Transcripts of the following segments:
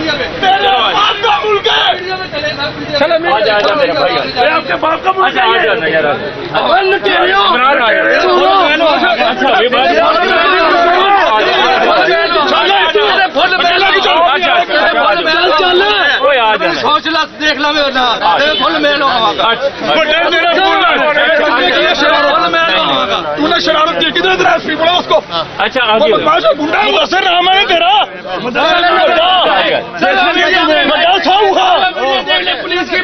आपका मुल्क है। चलो आपके बाप का मुल्क है। सोचला देख लो तूने शरारत की किधर एसपी बोला उसको। अच्छा गुंडा हुआ सर नाम है तेरा पुलिस की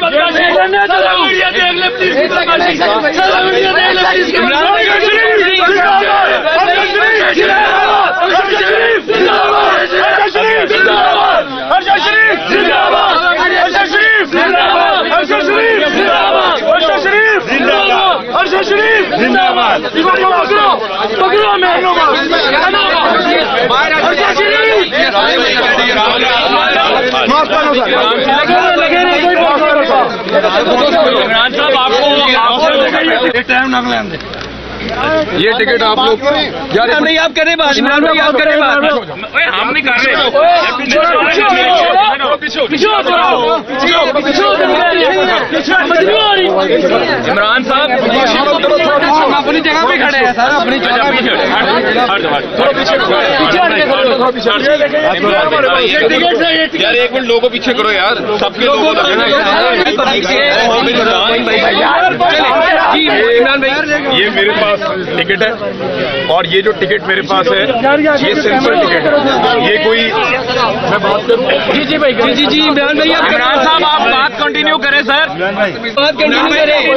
जिंदाबाद। पकड़ो ये टिकट आप लोग यार नहीं आप करें बात, इमरान भाई आप करें बात, हम नहीं कर रहे। इमरान साहब अपनी जगह पे खड़े हैं सर, अपनी जगह पे यार एक मिनट लोगों पीछे करो यार, सबके लोगों इमरान भाई ये मेरे पास टिकट है और ये जो टिकट मेरे पास है ये सिंपल टिकट है। ये कोई मैं बात करूं जी भाई जी इमरान भाई इमरान साहब आप बात कंटिन्यू करें सर, बात कंटिन्यू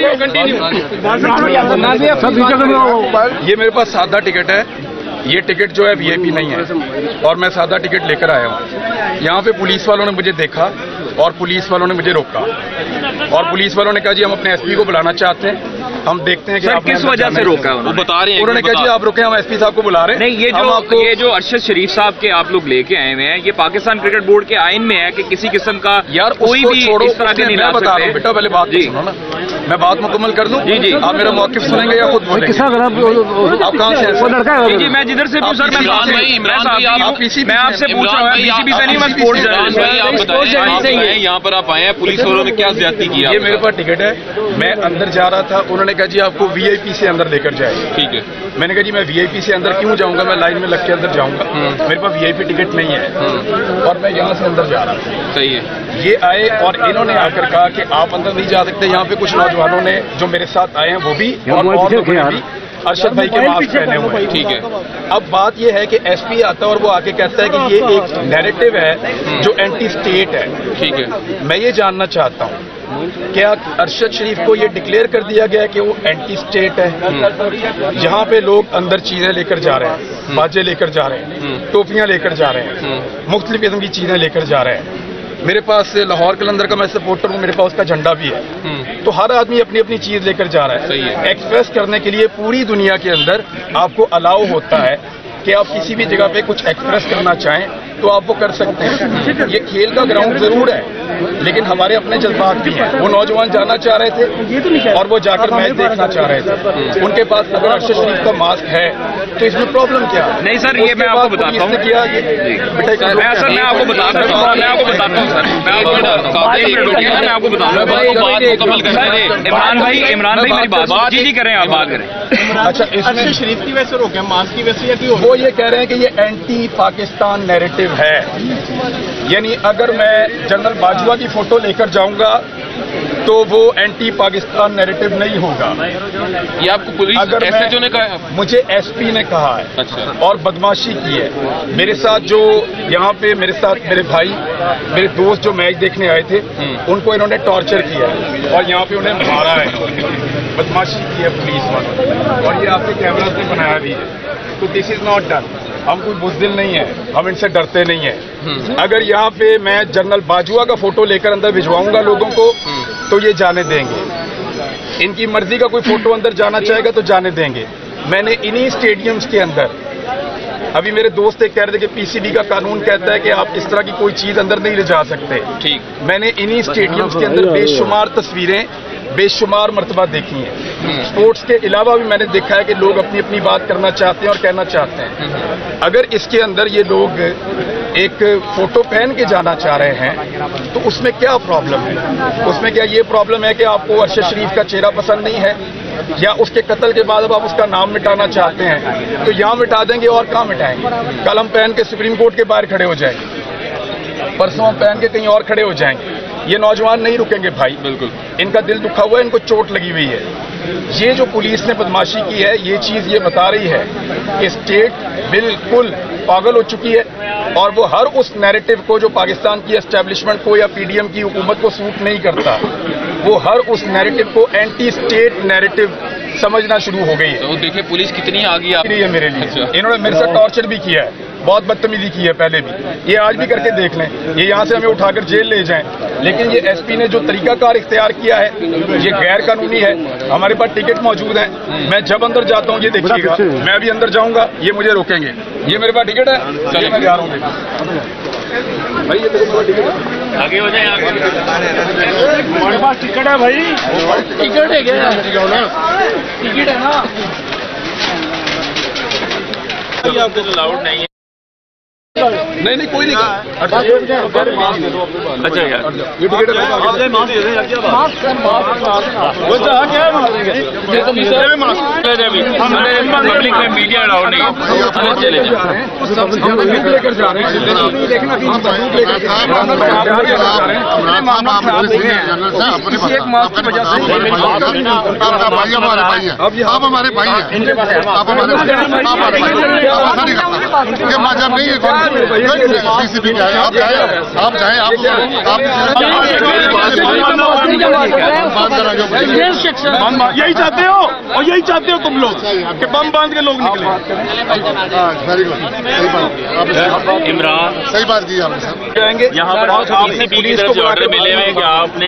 करें। ये मेरे पास सादा टिकट है, ये टिकट जो है वीआईपी नहीं है और मैं सादा टिकट लेकर आया हूँ। यहाँ पे पुलिस वालों ने मुझे देखा और पुलिस वालों ने मुझे रोका और पुलिस वालों ने कहा जी हम अपने एसपी को बुलाना चाहते हैं, हम देखते हैं कि आप किस वजह से रोका है। वो बता रहे हैं, उन्होंने कहा जी आप रुके, हम एसपी साहब को बुला रहे हैं। नहीं ये जो अरशद शरीफ साहब के आप लोग लेके आए हुए हैं, ये पाकिस्तान क्रिकेट बोर्ड के आइन में है कि किसी किस्म का यार कोई भी इस तरह के नहीं ला सकते। बता रहा हूं बेटा, पहले बात सुनो ना, मैं बात मुकम्मल कर दूं। जी आप मेरा मौक़िफ़ सुनेंगे या खुद बोलेंगे? आप कहां से हैं? जी मैं जिधर से पूछ रहा हूं, मैं आपसे पूछ रहा हूं, बीसीबी से नहीं, मैं स्पोर्ट्स जर्नलिस्ट हूं। यहाँ पर आप आए हैं, पुलिस वालों ने क्या ज्यादती की? ये मेरे पास टिकट है, मैं अंदर जा रहा था, उन्होंने कहा जी आपको वीआईपी से अंदर लेकर जाए। ठीक है, मैंने कहा जी मैं वीआईपी से अंदर क्यों जाऊंगा, मैं लाइन में लग के अंदर जाऊंगा, मेरे पास वीआईपी टिकट नहीं है और मैं यहाँ से अंदर जा रहा हूँ। सही है। ये आए और इन्होंने आकर कहा कि आप अंदर नहीं जा सकते। यहाँ पे कुछ नौजवानों ने जो मेरे साथ आए हैं वो भी और लोगों ने भी अरशद भाई के मास्क पहने हुए। ठीक है, अब बात यह है कि एसपी आता है और वो आके कहता है कि ये एक नैरेटिव है जो एंटी स्टेट है। ठीक है, मैं ये जानना चाहता हूँ क्या अरशद शरीफ को ये डिक्लेयर कर दिया गया कि वो एंटी स्टेट है? यहाँ पे लोग अंदर चीजें लेकर जा रहे हैं, बाजे लेकर जा रहे हैं, टोपियां लेकर जा रहे हैं, मुख्तलिफ किस्म की चीजें लेकर जा रहे हैं। मेरे पास लाहौर कलंदर का मैं सपोर्टर हूँ, मेरे पास उसका झंडा भी है। तो हर आदमी अपनी अपनी चीज लेकर जा रहा है। सही है। एक्सप्रेस करने के लिए पूरी दुनिया के अंदर आपको अलाउ होता है कि आप किसी भी जगह पे कुछ एक्सप्रेस करना चाहें तो आप वो कर सकते हैं। ये खेल का ग्राउंड जरूर है लेकिन हमारे अपने जज्बात भी हैं। वो नौजवान जाना चाह रहे थे और वो जाकर मैच देखना चाह रहे थे। उनके पास अगर अरशद शरीफ का मास्क है तो इसमें प्रॉब्लम क्या? नहीं सर, ये मैं आपको बताता हूँ। मैं आपको बताता हूँ, मैं आपको बताता हूँ सर, मैं आपको बताता हूँ। इमरान भाई मेरी बात जी करें, आप बात करें। अच्छा, अरशद शरीफ की वजह से रोके, मास्क की वजह से? वो ये कह रहे हैं कि ये एंटी पाकिस्तान नैरेटिव है, यानी अगर मैं जनरल बाजवा की फोटो लेकर जाऊंगा तो वो एंटी पाकिस्तान नैरेटिव नहीं होगा। ये आपको पुलिस एसएचओ ने कहा? मुझे एसपी ने कहा है। अच्छा। और बदमाशी की है मेरे साथ। जो यहाँ पे मेरे साथ मेरे भाई मेरे दोस्त जो मैच देखने आए थे उनको इन्होंने टॉर्चर किया है और यहाँ पे उन्हें मारा है, बदमाशी की है पुलिस वालों ने, और ये आपके कैमरा से बनाया भी है। तो दिस इज नॉट डन। हम कोई बुज़दिल नहीं है, हम इनसे डरते नहीं है। अगर यहाँ पे मैं जनरल बाजवा का फोटो लेकर अंदर भिजवाऊंगा लोगों को तो ये जाने देंगे। इनकी मर्जी का कोई फोटो अंदर जाना चाहेगा तो जाने देंगे। मैंने इन्हीं स्टेडियम्स के अंदर, अभी मेरे दोस्त एक कह रहे थे कि पीसीबी का कानून कहता है कि आप इस तरह की कोई चीज अंदर नहीं ले जा सकते। ठीक, मैंने इन्हीं स्टेडियम्स के अंदर बेशुमार तस्वीरें बेशुमार मरतबा देखी हैं। स्पोर्ट्स के अलावा भी मैंने देखा है कि लोग अपनी अपनी बात करना चाहते हैं और कहना चाहते हैं। अगर इसके अंदर ये लोग एक फोटो पहन के जाना चाह रहे हैं तो उसमें क्या प्रॉब्लम है? उसमें क्या ये प्रॉब्लम है कि आपको अरशद शरीफ का चेहरा पसंद नहीं है, या उसके कत्ल के बाद अब आप उसका नाम मिटाना चाहते हैं तो यहाँ मिटा देंगे और कहाँ मिटाएंगे? कल हम पहन के सुप्रीम कोर्ट के बाहर खड़े हो जाएंगे, परसों हम पहन के कहीं और खड़े हो जाएंगे। ये नौजवान नहीं रुकेंगे भाई, बिल्कुल इनका दिल दुखा हुआ है, इनको चोट लगी हुई है। ये जो पुलिस ने बदमाशी की है, ये चीज ये बता रही है कि स्टेट बिल्कुल पागल हो चुकी है और वो हर उस नैरेटिव को जो पाकिस्तान की एस्टेब्लिशमेंट को या पीडीएम की हुकूमत को सूट नहीं करता, वो हर उस नैरेटिव को एंटी स्टेट नैरेटिव समझना शुरू हो गई है। तो देखिए पुलिस कितनी आगे आ रही है मेरे लिए। इन्होंने मेरे साथ टॉर्चर भी किया है, बहुत बदतमीजी की है पहले भी, ये आज भी करके देख लें। ये यहाँ से हमें उठाकर जेल ले जाएं, लेकिन ये एसपी ने जो तरीकाकार इख्तियार किया है ये गैर कानूनी है। हमारे पास टिकट मौजूद है, मैं जब अंदर जाता हूँ ये देखिएगा, मैं भी अंदर जाऊंगा ये मुझे रोकेंगे। ये मेरे पास टिकट है, चलिए मैं जा रहा हूँ भाई, ये मेरे पास टिकट है, आगे हो जाए। हमारे पास टिकट है भाई, टिकट है क्या? टिकट है ना, आपको तो अलाउड नहीं है। नहीं कोई नहीं। अच्छा यार, ये टिकट पब्लिक में मीडिया अलाउड नहीं है, चले लेकर जा रहे हैं। आप हमारे भाई हैं, आप मजहब नहीं है। सीसीपी का है, आप चाहे यही चाहते हो और यही चाहते हो तुम लोग कि बम बांध के लोग निकले। वेरी गुड, सही बात। इमरान सही बात की आपने सर। जाएंगे यहाँ पर आपसे पुलिस तरफ से ऑर्डर मिले हुए कि आपने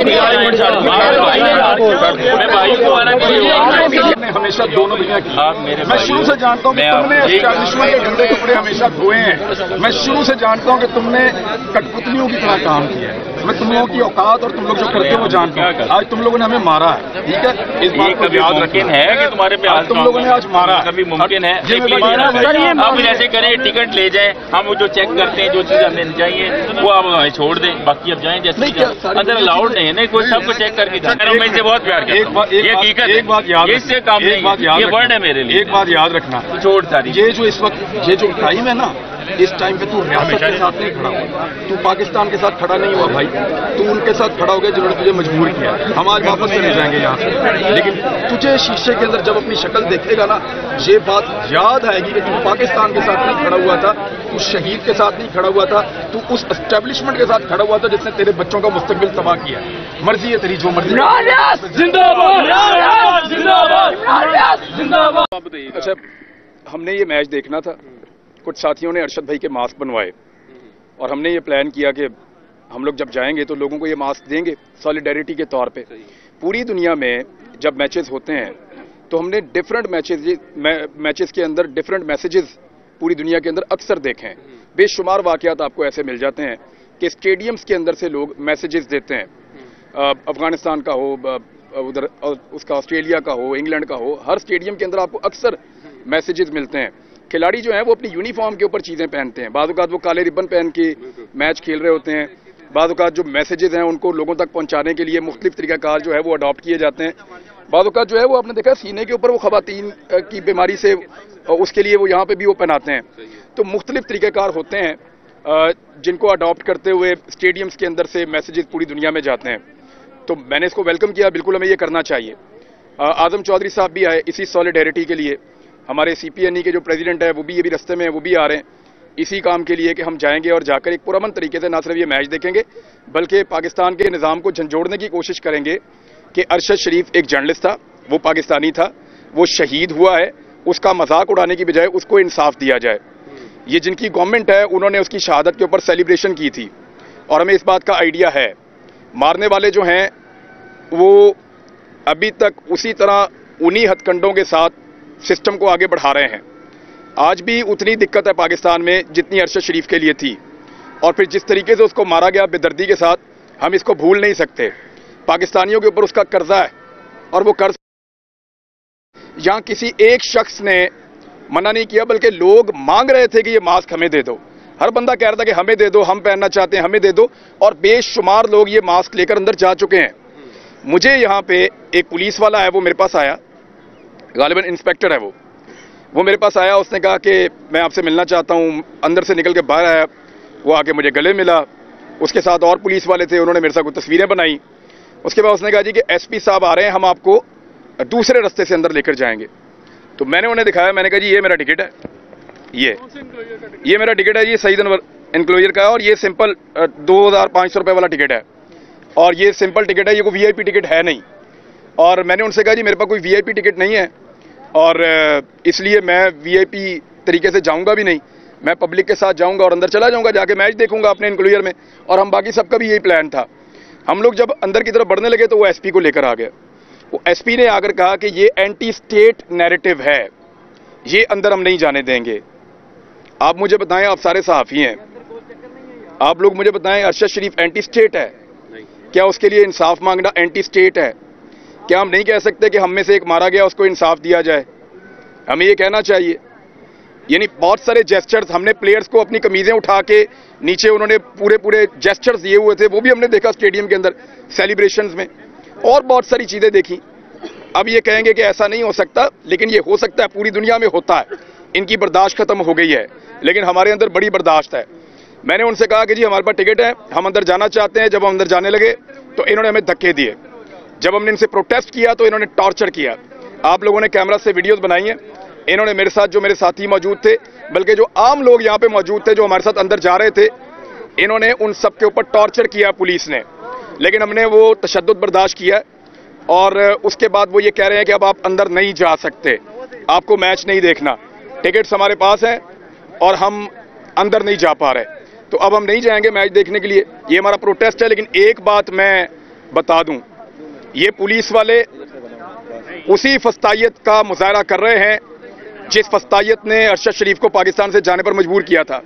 हमेशा दोनों दुनिया की। मैं शुरू से जानता हूँ कि तुमने एस्टैब्लिशमेंट के गंदे टुकड़े हमेशा धोए हैं। मैं शुरू से जानता हूँ कि तुमने कठपुतलियों की तरह काम किया है। मैं तुम लोगों की औकात और तुम लोग जो करते हो वो जानता हूँ। आज तुम लोगों ने हमें मारा है, ठीक है, इस बात को याद मुमकिन है कि तुम्हारे पे आज तुम लोगों ने आज मारा, कभी मुमकिन है आप जैसे करें टिकट ले जाएं, हम जो चेक करते हैं जो चीज हमें चाहिए वो आप हमें छोड़ दें, बाकी अब जाएं जैसे अंदर अलाउड नहीं है। नहीं कोई सबको चेक करके मैं इनसे बहुत प्यार करता हूं, ये हकीकत है, एक बात याद, इससे काम नहीं, ये वर्ड है मेरे लिए। एक बात याद रखना, छोड़ सारी ये जो इस वक्त ये जो टाइम है ना, इस टाइम पे तू रियासत के साथ नहीं खड़ा हुआ, तू पाकिस्तान के साथ खड़ा नहीं हुआ भाई, तू उनके साथ खड़ा हो गया जिन्होंने तुझे मजबूर किया। हम आज वापस चले जाएंगे यहाँ से, लेकिन तुझे शीशे के अंदर जब अपनी शक्ल देखेगा ना, ये बात याद आएगी कि तू पाकिस्तान के साथ नहीं खड़ा हुआ था, तू शहीद के साथ नहीं खड़ा हुआ था, तू उस एस्टेब्लिशमेंट के साथ खड़ा हुआ था जिसने तेरे बच्चों का मुस्तकबिल तबाह किया। मर्जी है तेरी, जो मर्जी। अच्छा, हमने ये मैच देखना था, कुछ साथियों ने अरशद भाई के मास्क बनवाए और हमने ये प्लान किया कि हम लोग जब जाएंगे तो लोगों को ये मास्क देंगे सॉलिडेरिटी के तौर पे। पूरी दुनिया में जब मैचेस होते हैं तो हमने डिफरेंट मैचेस के अंदर डिफरेंट मैसेजेस पूरी दुनिया के अंदर अक्सर देखे हैं। बेशुमार वाकयात आपको ऐसे मिल जाते हैं कि स्टेडियम्स के अंदर से लोग मैसेजेस देते हैं। अफगानिस्तान का हो, उधर उसका ऑस्ट्रेलिया का हो, इंग्लैंड का हो, हर स्टेडियम के अंदर आपको अक्सर मैसेजेस मिलते हैं। खिलाड़ी जो हैं वो अपनी यूनिफॉर्म के ऊपर चीजें पहनते हैं, बाद औक़ात वो काले रिबन पहन के मैच खेल रहे होते हैं, बाद औक़ात जो मैसेजेस हैं उनको लोगों तक पहुंचाने के लिए मुख्तलिफ तरीक़ाकार जो है वो अडॉप्ट किए जाते हैं। बाद औक़ात जो है वो आपने देखा सीने के ऊपर वो ख़वातीन की बीमारी से उसके लिए वो यहाँ पे भी वो पहनाते हैं। तो मुख्तलिफ तरीक़ाकार होते हैं जिनको अडॉप्ट करते हुए स्टेडियम्स के अंदर से मैसेजेस पूरी दुनिया में जाते हैं। तो मैंने इसको वेलकम किया, बिल्कुल हमें ये करना चाहिए। आजम चौधरी साहब भी आए इसी सॉलिडेरिटी के लिए, हमारे सीपीएनई के जो प्रेसिडेंट है वो भी ये भी रास्ते में है, वो भी आ रहे हैं इसी काम के लिए कि हम जाएंगे और जाकर एक पुरअमन तरीके से ना सिर्फ ये मैच देखेंगे बल्कि पाकिस्तान के निज़ाम को झंझोड़ने की कोशिश करेंगे कि अरशद शरीफ एक जर्नलिस्ट था, वो पाकिस्तानी था, वो शहीद हुआ है, उसका मजाक उड़ाने की बजाय उसको इंसाफ दिया जाए। ये जिनकी गवर्नमेंट है उन्होंने उसकी शहादत के ऊपर सेलिब्रेशन की थी और हमें इस बात का आइडिया है। मारने वाले जो हैं वो अभी तक उसी तरह उन्हीं हथकंडों के साथ सिस्टम को आगे बढ़ा रहे हैं। आज भी उतनी दिक्कत है पाकिस्तान में जितनी अरशद शरीफ के लिए थी, और फिर जिस तरीके से उसको मारा गया बेदर्दी के साथ, हम इसको भूल नहीं सकते। पाकिस्तानियों के ऊपर उसका कर्जा है और वो कर्ज यहाँ किसी एक शख्स ने मना नहीं किया, बल्कि लोग मांग रहे थे कि ये मास्क हमें दे दो। हर बंदा कह रहा था कि हमें दे दो, हम पहनना चाहते हैं, हमें दे दो, और बेशुमार लोग ये मास्क लेकर अंदर जा चुके हैं। मुझे यहाँ पे एक पुलिस वाला है, वो मेरे पास आया, गालिबन इंस्पेक्टर है वो मेरे पास आया। उसने कहा कि मैं आपसे मिलना चाहता हूँ। अंदर से निकल के बाहर आया, वो आके मुझे गले मिला। उसके साथ और पुलिस वाले थे, उन्होंने मेरे साथ कुछ तस्वीरें बनाई। उसके बाद उसने कहा जी कि एसपी साहब आ रहे हैं, हम आपको दूसरे रास्ते से अंदर लेकर जाएंगे। तो मैंने उन्हें दिखाया, मैंने कहा जी ये मेरा टिकट है, ये मेरा टिकट है जी, सईद अनवर एनक्लोजर का है, और ये सिंपल 2500 रुपये वाला टिकट है, और ये सिंपल टिकट है, ये कोई वीआईपी टिकट है नहीं। और मैंने उनसे कहा जी मेरे पास कोई वीआईपी टिकट नहीं है, और इसलिए मैं वीआईपी तरीके से जाऊंगा भी नहीं, मैं पब्लिक के साथ जाऊंगा और अंदर चला जाऊंगा, जाके मैच देखूंगा अपने एनक्लोजर में। और हम बाकी सबका भी यही प्लान था। हम लोग जब अंदर की तरफ बढ़ने लगे तो वो एसपी को लेकर आ गया। वो एसपी ने आकर कहा कि ये एंटी स्टेट नैरेटिव है, ये अंदर हम नहीं जाने देंगे। आप मुझे बताएं, आप सारे सहाफ़ी हैं, आप लोग मुझे बताएं, अरशद शरीफ एंटी स्टेट है क्या? उसके लिए इंसाफ मांगना एंटी स्टेट है क्या? हम नहीं कह सकते कि हम में से एक मारा गया, उसको इंसाफ दिया जाए? हमें ये कहना चाहिए। यानी बहुत सारे जेस्चर्स हमने प्लेयर्स को अपनी कमीजें उठा के नीचे उन्होंने पूरे जेस्चर्स दिए हुए थे, वो भी हमने देखा स्टेडियम के अंदर सेलिब्रेशंस में, और बहुत सारी चीजें देखी। अब ये कहेंगे कि ऐसा नहीं हो सकता, लेकिन ये हो सकता है, पूरी दुनिया में होता है। इनकी बर्दाश्त खत्म हो गई है, लेकिन हमारे अंदर बड़ी बर्दाश्त है। मैंने उनसे कहा कि जी हमारे पास टिकट है, हम अंदर जाना चाहते हैं। जब हम अंदर जाने लगे तो इन्होंने हमें धक्के दिए। जब हमने इनसे प्रोटेस्ट किया तो इन्होंने टॉर्चर किया। आप लोगों ने कैमरा से वीडियोस बनाई हैं। इन्होंने मेरे साथ, जो मेरे साथी मौजूद थे, बल्कि जो आम लोग यहाँ पे मौजूद थे जो हमारे साथ अंदर जा रहे थे, इन्होंने उन सब के ऊपर टॉर्चर किया पुलिस ने। लेकिन हमने वो तशद्दुद बर्दाश्त किया, और उसके बाद वो ये कह रहे हैं कि अब आप अंदर नहीं जा सकते, आपको मैच नहीं देखना, टिकट्स हमारे पास हैं और हम अंदर नहीं जा पा रहे, तो अब हम नहीं जाएंगे मैच देखने के लिए। ये हमारा प्रोटेस्ट है। लेकिन एक बात मैं बता दूं, ये पुलिस वाले उसी फस्तायत का मुजाहरा कर रहे हैं जिस फस्तायत ने अरशद शरीफ को पाकिस्तान से जाने पर मजबूर किया था।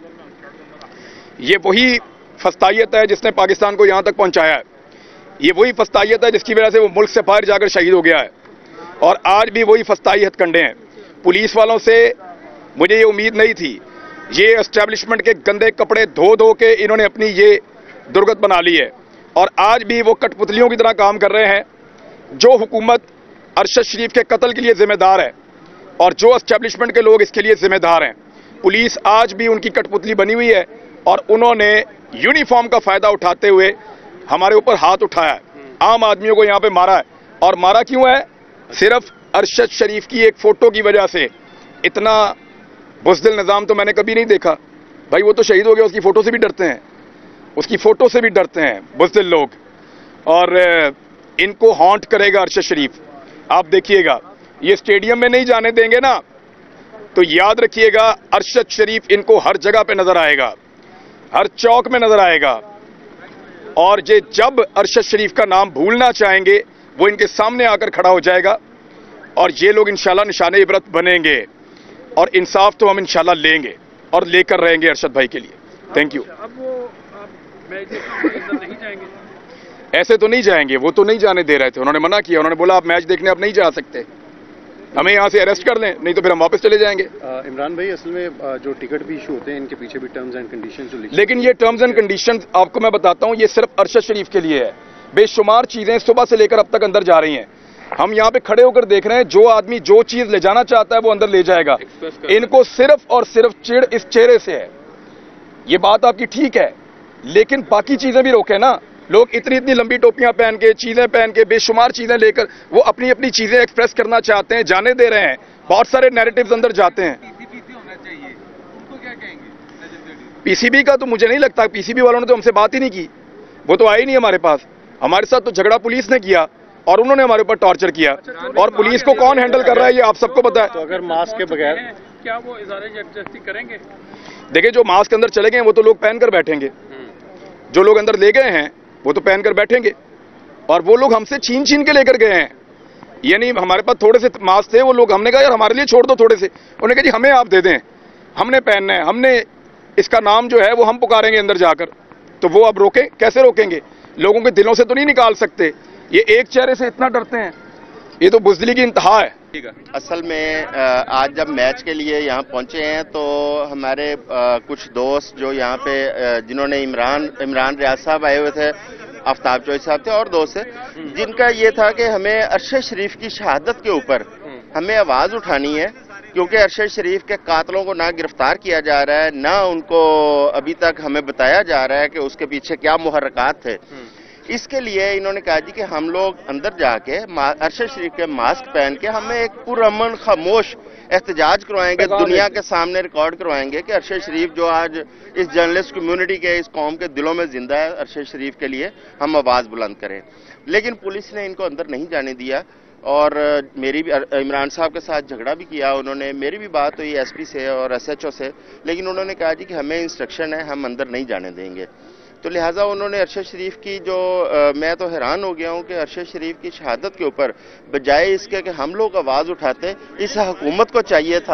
ये वही फस्तायत है जिसने पाकिस्तान को यहां तक पहुंचाया है। ये वही फस्तायत है जिसकी वजह से वो मुल्क से बाहर जाकर शहीद हो गया है, और आज भी वही फस्ताई हथकंडे हैं। पुलिस वालों से मुझे ये उम्मीद नहीं थी। ये एस्टेब्लिशमेंट के गंदे कपड़े धो धो के इन्होंने अपनी ये दुर्गत बना ली है, और आज भी वो कठपुतलियों की तरह काम कर रहे हैं। जो हुकूमत अरशद शरीफ के कत्ल के लिए जिम्मेदार है और जो एस्टेब्लिशमेंट के लोग इसके लिए जिम्मेदार हैं, पुलिस आज भी उनकी कठपुतली बनी हुई है, और उन्होंने यूनिफॉर्म का फायदा उठाते हुए हमारे ऊपर हाथ उठाया है, आम आदमियों को यहाँ पे मारा है। और मारा क्यों है? सिर्फ अरशद शरीफ की एक फोटो की वजह से। इतना बुज़दिल निज़ाम तो मैंने कभी नहीं देखा। भाई वो तो शहीद हो गया, उसकी फोटो से भी डरते हैं, उसकी फोटो से भी डरते हैं बुज़दिल लोग। और इनको हॉन्ट करेगा अरशद शरीफ। आप देखिएगा, ये स्टेडियम में नहीं जाने देंगे ना, तो याद रखिएगा अरशद शरीफ इनको हर जगह पे नजर आएगा, हर चौक में नजर आएगा। और ये जब अरशद शरीफ का नाम भूलना चाहेंगे, वो इनके सामने आकर खड़ा हो जाएगा, और ये लोग इंशाल्लाह निशाने इबरत बनेंगे, और इंसाफ तो हम इंशाल्लाह लेंगे और लेकर रहेंगे अरशद भाई के लिए। Thank you. अब वो मैच देखने नहीं जाएंगे? ऐसे तो नहीं जाएंगे, वो तो नहीं जाने दे रहे थे, उन्होंने मना किया। उन्होंने बोला आप मैच देखने आप नहीं जा सकते, हमें यहाँ से अरेस्ट कर लें, नहीं तो फिर हम वापस चले जाएंगे। इमरान भाई, असल में जो टिकट भी इशू होते हैं, इनके पीछे भी टर्म्स एंड कंडीशंस जो लिखी, लेकिन ये टर्म्स एंड कंडीशंस आपको मैं बताता हूँ, ये सिर्फ अरशद शरीफ के लिए है। बेशुमार चीजें सुबह से लेकर अब तक अंदर जा रही हैं। हम यहाँ पे खड़े होकर देख रहे हैं, जो आदमी जो चीज ले जाना चाहता है वो अंदर ले जाएगा। इनको सिर्फ और सिर्फ चिढ़ इस चेहरे से है। ये बात आपकी ठीक है, लेकिन बाकी चीजें भी रोके ना। लोग इतनी इतनी लंबी टोपियां पहन के, चीजें पहन के, बेशुमार चीजें लेकर वो अपनी अपनी चीजें एक्सप्रेस करना चाहते हैं, जाने दे रहे हैं। बहुत सारे नैरेटिव्स अंदर जाते हैं। पीसीबी का तो मुझे नहीं लगता, पीसीबी वालों ने तो हमसे बात ही नहीं की, वो तो आए ही नहीं हमारे पास। हमारे साथ तो झगड़ा पुलिस ने किया और उन्होंने हमारे ऊपर टॉर्चर किया, और पुलिस को कौन हैंडल कर रहा है ये आप सबको पता है। तो अगर मास्क के बगैर क्या वो इज़हारे जबरदस्ती करेंगे? देखिए, जो मास्क अंदर चले गए वो तो लोग पहनकर बैठेंगे, जो लोग अंदर ले गए हैं वो तो पहनकर बैठेंगे, और वो लोग हमसे छीन छीन के लेकर गए हैं। यानी हमारे पास थोड़े से मास्क थे, वो लोग, हमने कहा यार हमारे लिए छोड़ दो थोड़े से, उन्होंने कहा जी हमें आप दे दें, हमने पहनना है, हमने इसका नाम जो है वो हम पुकारेंगे अंदर जाकर। तो वो अब रोके, कैसे रोकेंगे? लोगों के दिलों से तो नहीं निकाल सकते। ये एक चेहरे से इतना डरते हैं, ये तो बुज़दिली की इंतहा है। असल में आज जब मैच के लिए यहाँ पहुंचे हैं तो हमारे कुछ दोस्त जो यहाँ पे जिन्होंने इमरान रियाज साहब आए हुए थे, आफ्ताब चौधरी साहब थे और दोस्त थे, जिनका ये था कि हमें अरशद शरीफ की शहादत के ऊपर हमें आवाज उठानी है, क्योंकि अरशद शरीफ के कातलों को ना गिरफ्तार किया जा रहा है, ना उनको अभी तक हमें बताया जा रहा है कि उसके पीछे क्या मुहर्रकात थे। इसके लिए इन्होंने कहा जी कि हम लोग अंदर जाके अरशद शरीफ के मास्क पहन के हमें एक पुरअमन खामोश एहतजाज करवाएंगे, दुनिया के सामने रिकॉर्ड करवाएंगे कि अरशद शरीफ जो आज इस जर्नलिस्ट कम्युनिटी के, इस कौम के दिलों में जिंदा है, अरशद शरीफ के लिए हम आवाज बुलंद करें। लेकिन पुलिस ने इनको अंदर नहीं जाने दिया और मेरी भी इमरान साहब के साथ झगड़ा भी किया उन्होंने। मेरी भी बात हुई एसपी से और SHO से, लेकिन उन्होंने कहा जी कि हमें इंस्ट्रक्शन है, हम अंदर नहीं जाने देंगे। तो लिहाजा उन्होंने अरशद शरीफ की जो मैं तो हैरान हो गया हूं कि अरशद शरीफ की शहादत के ऊपर बजाय इसके कि हम लोग आवाज उठाते, इस हुकूमत को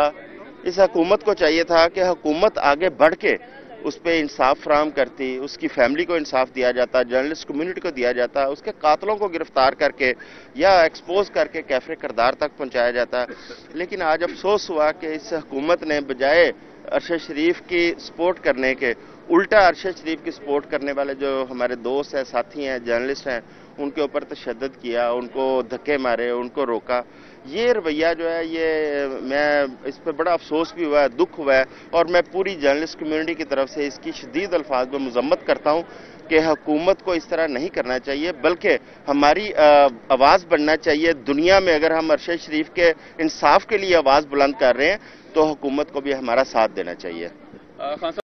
चाहिए था कि हुकूमत आगे बढ़ के उस पर इंसाफ फराहम करती, उसकी फैमिली को इंसाफ दिया जाता, जर्नलिस्ट कम्युनिटी को दिया जाता, उसके कातलों को गिरफ्तार करके या एक्सपोज करके कैफरे किरदार तक पहुंचाया जाता। लेकिन आज अफसोस हुआ कि इस हुकूमत ने बजाय अरशद शरीफ की सपोर्ट करने के उल्टा अरशद शरीफ की सपोर्ट करने वाले जो हमारे दोस्त हैं, साथी हैं, जर्नलिस्ट हैं, उनके ऊपर तशद्दुद किया, उनको धक्के मारे, उनको रोका। ये रवैया जो है, ये मैं इस पर बड़ा अफसोस भी हुआ है, दुख हुआ है और मैं पूरी जर्नलिस्ट कम्युनिटी की तरफ से इसकी शदीद अल्फाज में मजम्मत करता हूँ कि हुकूमत को इस तरह नहीं करना चाहिए, बल्कि हमारी आवाज़ बनना चाहिए दुनिया में। अगर हम अरशद शरीफ के इंसाफ के लिए आवाज़ बुलंद कर रहे हैं तो हुकूमत को भी हमारा साथ देना चाहिए।